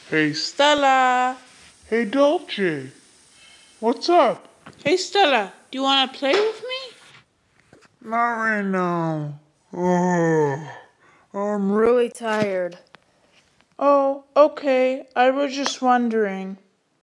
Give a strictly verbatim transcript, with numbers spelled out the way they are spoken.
Hey Stella. Hey Dolce. What's up? Hey Stella, do you want to play with me? Not right now. Oh, I'm really tired. Oh, okay. I was just wondering.